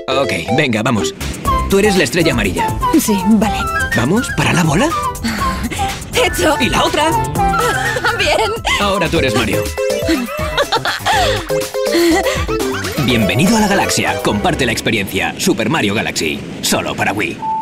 Ok, venga, vamos. Tú eres la estrella amarilla. Sí, vale. ¿Vamos? ¿Para la bola? ¡Hecho! ¿Y la otra? ¡Bien! Ahora tú eres Mario. Bienvenido a la galaxia. Comparte la experiencia. Super Mario Galaxy. Solo para Wii.